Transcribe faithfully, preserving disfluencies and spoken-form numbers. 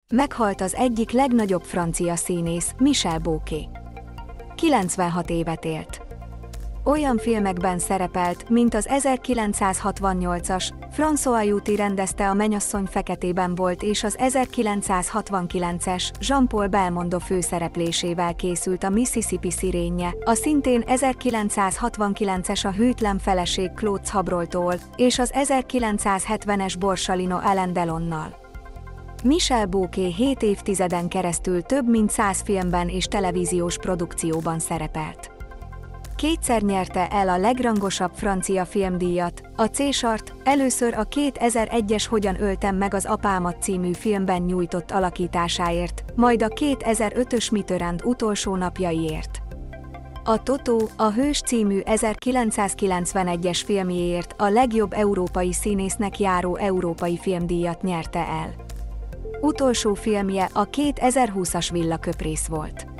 Meghalt az egyik legnagyobb francia színész, Michel Bouquet. kilencvenhat évet élt. Olyan filmekben szerepelt, mint az ezerkilencszázhatvannyolcas, François Juti rendezte A Mennyasszony feketében volt és az ezerkilencszázhatvankilences, Jean-Paul Belmondo főszereplésével készült a Mississippi szirénje, a szintén ezerkilencszázhatvankilences A hűtlen feleség Claude Chabroltól, és az ezerkilencszázhetvenes Borsalino Alain Delonnal. Michel Bouquet hét évtizeden keresztül több mint száz filmben és televíziós produkcióban szerepelt. Kétszer nyerte el a legrangosabb francia filmdíjat, a Césart, először a kétezer-egyes Hogyan öltem meg az apámat című filmben nyújtott alakításáért, majd a kétezer-ötös Mitterrand utolsó napjaiért. A Totó, a Hős című ezerkilencszázkilencvenegyes filmjéért a legjobb európai színésznek járó európai filmdíjat nyerte el. Utolsó filmje a kétezer-húszas Villaköprész volt.